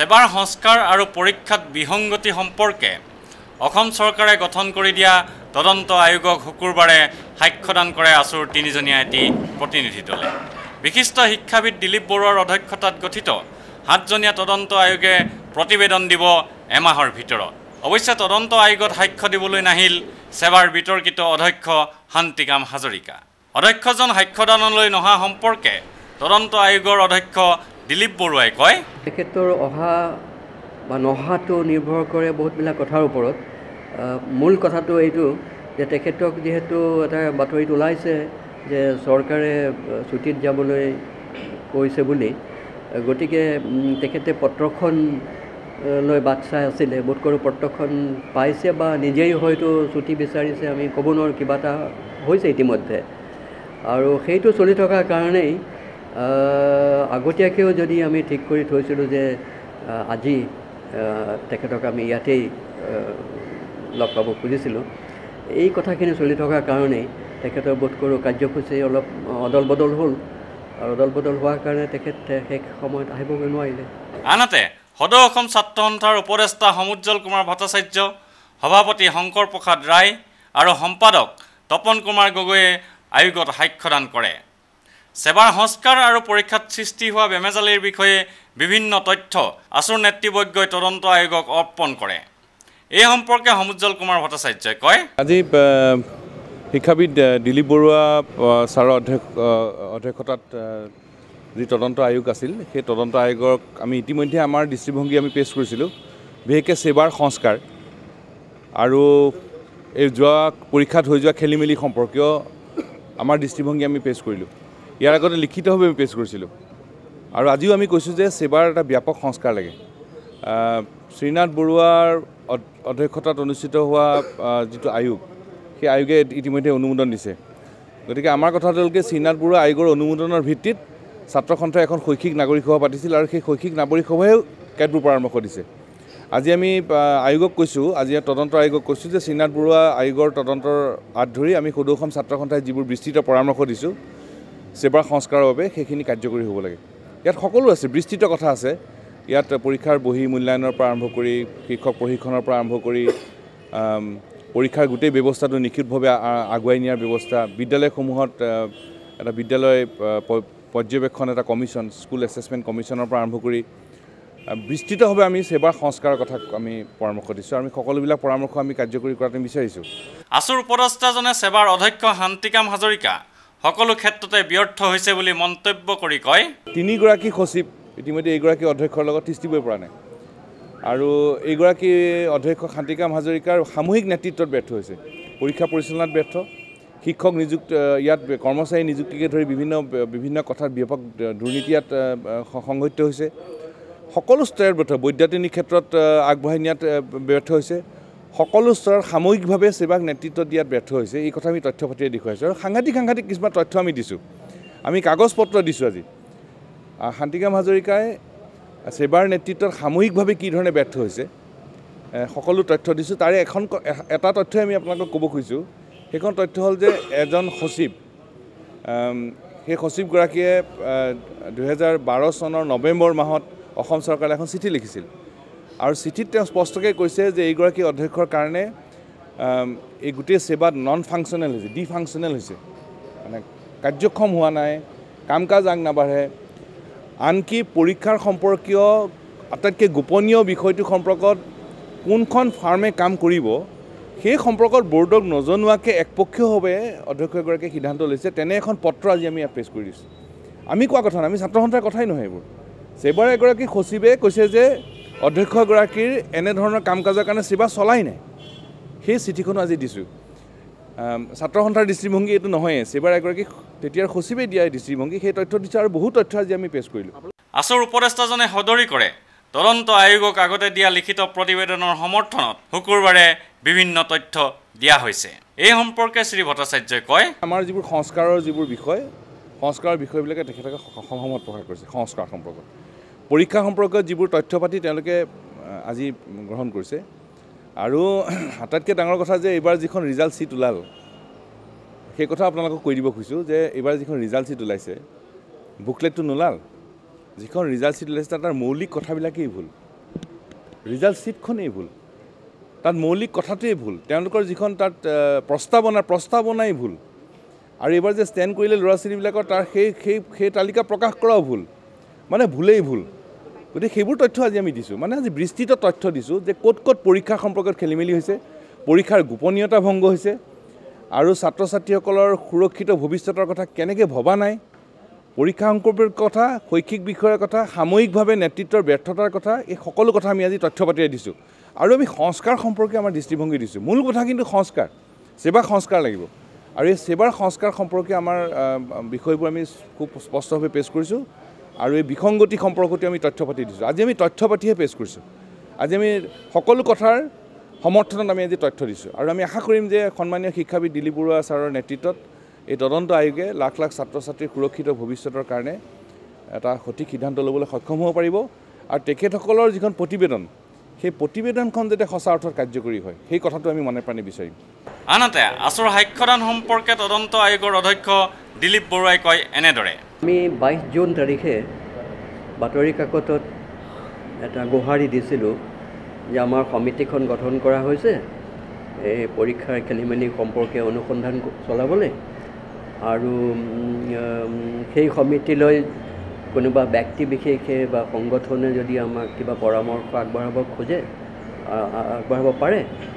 সেৱাৰ সংস্কাৰ আৰু পৰীক্ষাত বিসংগতি সম্পৰ্কে অসম চৰকাৰে গঠন কৰি দিয়া তদন্ত আয়োগক শুকুৰবাৰে সাক্ষ্যদান কৰে আছুৰ তিনিজনীয়া এটি প্ৰতিনিধি দলে। বিশিষ্ট শিক্ষাবিদ দিলীপ বৰুৱাৰ অধ্যক্ষতাত গঠিত 7জনীয়া তদন্ত আয়োগে প্ৰতিবেদন দিব এমাহৰ ভিতৰত। অৱশ্যে তদন্ত আয়োগত সাক্ষ্য দিবলৈ নাহিল সেৱাৰ বিতৰ্কিত অধ্যক্ষ শান্তিকাম হাজৰিকা। অধ্যক্ষজন সাক্ষ্যদানলৈ নহা সম্পৰ্কে তদন্ত আয়োগৰ অধ্যক্ষ দিলীপ বৰুৱাই কয়, তেখেতৰ অহা বা নহাটো নিৰ্ভৰ কৰে বহুতবিলাক কথাৰ ওপৰত। মূল কথাটো এইটো যে তেখেতক যিহেতু এটা বাতৰিত ওলাইছে যে চৰকাৰে ছুটীত যাবলৈ কৈছে বুলি, গতিকে তেখেতে পত্ৰখন লৈ বাট চাই আছিলে। বোধ কৰোঁ পত্ৰখন পাইছে বা নিজেই হয়তো ছুটী বিচাৰিছে, আমি ক'ব নোৱাৰোঁ, কিবা এটা হৈছে ইতিমধ্যে। আৰু সেইটো চলি থকাৰ কাৰণেই আগতীয়াকৈও যদি আমি ঠিক কৰি থৈছিলোঁ যে আজি তেখেতক আমি ইয়াতেই লগ পাব খুজিছিলোঁ, এই কথাখিনি চলি থকাৰ কাৰণেই তেখেতৰ বোধ কৰোঁ কাৰ্যসূচী অলপ অদল বদল হ'ল, আৰু অদল বদল হোৱাৰ কাৰণে তেখেত শেষ সময়ত আহিবগৈ নোৱাৰিলে। আনহাতে সদৌ অসম ছাত্ৰ সন্থাৰ উপদেষ্টা সমুজ্জ্বল কুমাৰ ভট্টাচাৰ্য, সভাপতি শংকৰ প্ৰসাদ ৰায় আৰু সম্পাদক তপন কুমাৰ গগৈয়ে আয়োগত সাক্ষ্যদান কৰে। সেৱাৰ সংস্কাৰ আৰু পৰীক্ষাত সৃষ্টি হোৱা বেমেজালিৰ বিষয়ে বিভিন্ন তথ্য আছুৰ নেতৃবৰ্গই তদন্ত আয়োগক অৰ্পণ কৰে। এই সম্পৰ্কে সমুজ্জ্বল কুমাৰ ভট্টাচাৰ্যই কয়, আজি শিক্ষাবিদ দিলীপ বৰুৱা ছাৰৰ অধ্যক্ষতাত যি তদন্ত আয়োগ আছিল, সেই তদন্ত আয়োগক আমি ইতিমধ্যে আমাৰ দৃষ্টিভংগী আমি পেছ কৰিছিলোঁ। বিশেষকৈ সেৱাৰ সংস্কাৰ আৰু এই যোৱা পৰীক্ষাত হৈ যোৱা খেলি মেলি সম্পৰ্কীয় আমাৰ দৃষ্টিভংগী আমি পেছ কৰিলোঁ। ইয়াৰ আগতে লিখিতভাৱে আমি পেছ কৰিছিলোঁ। আৰু আজিও আমি কৈছোঁ যে সেৱাৰ এটা ব্যাপক সংস্কাৰ লাগে। শ্ৰীনাথ বৰুৱাৰ অধ্যক্ষতাত অনুষ্ঠিত হোৱা যিটো আয়োগ, সেই আয়োগে ইতিমধ্যে অনুমোদন দিছে। গতিকে আমাৰ কথাটো হ'ল কি, শ্ৰীনাথ বৰুৱা আয়োগৰ অনুমোদনৰ ভিত্তিত ছাত্ৰ সন্থাই এখন শৈক্ষিক নাগৰিক সভা পাতিছিল, আৰু সেই শৈক্ষিক নাগৰিক সভাইও কেতবোৰ পৰামৰ্শ দিছে। আজি আমি আয়োগক কৈছোঁ, আজি তদন্ত আয়োগক কৈছোঁ যে শ্ৰীনাথ বৰুৱা আয়োগৰ তদন্তৰ হাত ধৰি আমি সদৌ অসম ছাত্ৰ সন্থাই যিবোৰ বিস্তৃত পৰামৰ্শ দিছোঁ সেৱাৰ সংস্কাৰৰ বাবে, সেইখিনি কাৰ্যকৰী হ'ব লাগে। ইয়াত সকলো আছে, বিস্তৃত কথা আছে। ইয়াত পৰীক্ষাৰ বহি মূল্যায়নৰ পৰা আৰম্ভ কৰি শিক্ষক প্ৰশিক্ষণৰ পৰা আৰম্ভ কৰি পৰীক্ষাৰ গোটেই ব্যৱস্থাটো নিখুঁতভাৱে আগুৱাই নিয়াৰ ব্যৱস্থা, বিদ্যালয়সমূহত এটা বিদ্যালয় পৰ্যবেক্ষণ এটা কমিশ্যন, স্কুল এছেছমেণ্ট কমিশ্যনৰ পৰা আৰম্ভ কৰি বিস্তৃতভাৱে আমি সেৱাৰ সংস্কাৰৰ কথা আমি পৰামৰ্শ দিছোঁ। আমি সকলোবিলাক পৰামৰ্শ আমি কাৰ্যকৰী কৰাটো বিচাৰিছোঁ। আছুৰ উপদেষ্টাজনে সেৱাৰ অধ্যক্ষ শান্তিকাম হাজৰিকা সকলো ক্ষেত্ৰতে ব্যৰ্থ হৈছে বুলি মন্তব্য কৰি কয়, 3গৰাকী সচিব ইতিমধ্যে এইগৰাকী অধ্যক্ষৰ লগত তিষ্ঠিবই পৰা নাই, আৰু এইগৰাকী অধ্যক্ষ শান্তিকাম হাজৰিকাৰ সামূহিক নেতৃত্বত ব্যৰ্থ হৈছে, পৰীক্ষা পৰিচালনাত ব্যৰ্থ, শিক্ষক নিযুক্তি, ইয়াত কৰ্মচাৰী নিযুক্তিকে ধৰি বিভিন্ন কথাত ব্যাপক দুৰ্নীতি ইয়াত সংঘটিত হৈছে। সকলো স্তৰত ব্যৰ্থ, বৈদ্যাতিনিক ক্ষেত্ৰত আগবঢ়াই নিয়াত ব্যৰ্থ হৈছে, সকলো স্তৰত সামূহিকভাৱে সেৱাক নেতৃত্ব দিয়াত ব্যৰ্থ হৈছে। এই কথা আমি তথ্য পাতিৰে দেখুৱাইছোঁ, আৰু সাংঘাতিক কিছুমান তথ্য আমি দিছোঁ, আমি কাগজ পত্ৰ দিছোঁ। আজি শান্তিকাম হাজৰিকাই সেৱাৰ নেতৃত্বত সামূহিকভাৱে কি ধৰণে ব্যৰ্থ হৈছে সকলো তথ্য দিছোঁ। তাৰে এটা তথ্যই আমি আপোনালোকক ক'ব খুজিছোঁ। সেইখন তথ্য হ'ল যে এজন সচিব, সেই সচিবগৰাকীয়ে 2012 চনৰ নৱেম্বৰ মাহত অসম চৰকাৰলৈ এখন চিঠি লিখিছিল, আৰু চিঠিত তেওঁ স্পষ্টকৈ কৈছে যে এইগৰাকী অধ্যক্ষৰ কাৰণে এই গোটেই সেৱাত নন ফাংচনেল হৈছে, ডিফাংচনেল হৈছে, মানে কাৰ্যক্ষম হোৱা নাই, কাম কাজ আগ নাবাঢ়ে। আনকি পৰীক্ষাৰ সম্পৰ্কীয় আটাইতকৈ গোপনীয় বিষয়টো সম্পৰ্কত কোনখন ফাৰ্মে কাম কৰিব সেই সম্পৰ্কত বৰ্ডক নজনোৱাকৈ একপক্ষীয়ভাৱে অধ্যক্ষগৰাকীয়ে সিদ্ধান্ত লৈছে। তেনে এখন পত্ৰ আজি আমি ইয়াত পেছ কৰি দিছোঁ। আমি কোৱা কথা নাই, আমি ছাত্ৰ সন্থাৰ কথাই নহয় এইবোৰ। সেৱাৰ এগৰাকী সচিবে কৈছে যে অধ্যক্ষগৰাকীৰ এনেধৰণৰ কাম কাজৰ কাৰণে সেৱা চলাই নাই। সেই চিঠিখনো আজি দিছোঁ। ছাত্ৰ সন্থাৰ দৃষ্টিভংগী এইটো নহয়েই, সেৱাৰ এগৰাকী তেতিয়াৰ সচিবে দিয়া দৃষ্টিভংগী, সেই তথ্য দিছোঁ, আৰু বহু তথ্য আজি আমি পেছ কৰিলোঁ। আছুৰ উপদেষ্টাজনে সদৰি কৰে তদন্ত আয়োগক আগতে দিয়া লিখিত প্ৰতিবেদনৰ সমৰ্থনত শুকুৰবাৰে বিভিন্ন তথ্য দিয়া হৈছে। এই সম্পৰ্কে শ্ৰী ভট্টাচাৰ্যই কয়, আমাৰ যিবোৰ সংস্কাৰৰ বিষয়বিলাকে তেখেতলোকে সহমত প্ৰকাশ কৰিছে। সংস্কাৰ সম্পৰ্কত, পৰীক্ষা সম্পৰ্কত যিবোৰ তথ্য পাতি তেওঁলোকে আজি গ্ৰহণ কৰিছে, আৰু আটাইতকৈ ডাঙৰ কথা যে এইবাৰ যিখন ৰিজাল্ট শ্বীট ওলাল, সেই কথা আপোনালোকক কৈ দিব খুজিছোঁ যে এইবাৰ যিখন ৰিজাল্ট শ্বীট ওলাইছে, বুকলেটটো নোলাল, যিখন ৰিজাল্ট শ্বীট ওলাইছে তাৰ মৌলিক কথাবিলাকেই ভুল। ৰিজাল্ট শ্বীটখনেই ভুল, তাত মৌলিক কথাটোৱেই ভুল, তেওঁলোকৰ যিখন তাত প্ৰস্তাৱনাই ভুল। আৰু এইবাৰ যে ষ্টেণ্ড কৰিলে ল'ৰা ছোৱালীবিলাকৰ তাৰ সেই তালিকা প্ৰকাশ কৰাও ভুল, মানে ভুলেই ভুল। গতিকে সেইবোৰ তথ্য আজি আমি দিছোঁ, মানে আজি বিস্তৃত তথ্য দিছোঁ যে ক'ত ক'ত পৰীক্ষা সম্পৰ্কত খেলি মেলি হৈছে, পৰীক্ষাৰ গোপনীয়তা ভংগ হৈছে, আৰু ছাত্ৰ ছাত্ৰীসকলৰ সুৰক্ষিত ভৱিষ্যতৰ কথা কেনেকৈ ভবা নাই, পৰীক্ষা সম্পৰ্কৰ কথা, শৈক্ষিক বিষয়ৰ কথা, সাময়িকভাৱে নেতৃত্বৰ ব্যৰ্থতাৰ কথা, এই সকলো কথা আমি আজি তথ্য পাতিৰে দিছোঁ। আৰু আমি সংস্কাৰ সম্পৰ্কে আমাৰ দৃষ্টিভংগী দিছোঁ। মূল কথা কিন্তু সংস্কাৰ, সেৱা সংস্কাৰ লাগিব। আৰু এই সেৱাৰ সংস্কাৰ সম্পৰ্কে আমাৰ বিষয়বোৰ আমি খুব স্পষ্টভাৱে পেছ কৰিছোঁ, আৰু এই বিসংগতি সম্পৰ্কতে আমি তথ্য পাতি দিছোঁ। আজি আমি তথ্য পাতিহে পেছ কৰিছোঁ, আজি আমি সকলো কথাৰ সমৰ্থনত আমি আজি তথ্য দিছোঁ। আৰু আমি আশা কৰিম যে সন্মানীয় শিক্ষাবিদ দিলীপ বৰুৱা ছাৰৰ নেতৃত্বত এই তদন্ত আয়োগে লাখ লাখ ছাত্ৰ ছাত্ৰীৰ সুৰক্ষিত ভৱিষ্যতৰ কাৰণে এটা সঠিক সিদ্ধান্ত ল'বলৈ সক্ষম হ'ব পাৰিব। আৰু তেখেতসকলৰ যিখন প্ৰতিবেদন, সেই প্ৰতিবেদনখন যাতে সঁচা অৰ্থত কাৰ্যকৰী হয়, সেই কথাটো আমি মনে প্ৰাণে বিচাৰিম। আনহাতে আছুৰ সাক্ষ্যদান সম্পৰ্কে তদন্ত আয়োগৰ অধ্যক্ষ দিলীপ বৰুৱাই কয় এনেদৰে। আমি 22 জুন তাৰিখে বাতৰি কাকতত এটা গুহাৰি দিছিলোঁ যে আমাৰ সমিতিখন গঠন কৰা হৈছে এই পৰীক্ষাৰ খেলি মেলি সম্পৰ্কে অনুসন্ধান চলাবলৈ, আৰু সেই সমিতিলৈ কোনোবা ব্যক্তি বিশেষে বা সংগঠনে যদি আমাক কিবা পৰামৰ্শ আগবঢ়াব খোজে, আগবঢ়াব পাৰে,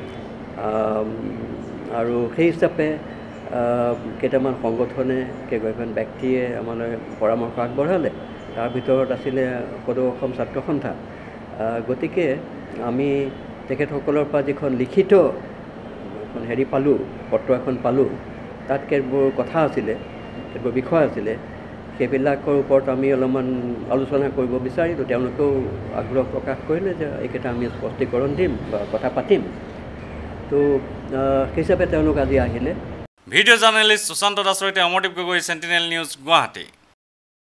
আৰু সেই হিচাপে কেইটামান সংগঠনে, কেইগৰাকীমান ব্যক্তিয়ে আমালৈ পৰামৰ্শ আগবঢ়ালে। তাৰ ভিতৰত আছিলে সদৌ অসম ছাত্ৰ সন্থা। গতিকে আমি তেখেতসকলৰ পৰা যিখন লিখিত এখন পালোঁ, পত্ৰ এখন পালোঁ, তাত কেতবোৰ কথা আছিলে, কেতবোৰ বিষয় আছিলে, সেইবিলাকৰ ওপৰত আমি অলপমান আলোচনা কৰিব বিচাৰিলোঁ। তেওঁলোকেও আগ্ৰহ প্ৰকাশ কৰিলে যে এইকেইটা আমি স্পষ্টীকৰণ দিম বা কথা পাতিম। তো সেই হিচাপে তেওঁলোক আজি আহিলে। ভিডিঅ' জাৰ্নেলিষ্ট সুশান্ত দাসৰ সৈতে অমৰদীপ গগৈ, চেণ্টিনেল নিউজ, গুৱাহাটী।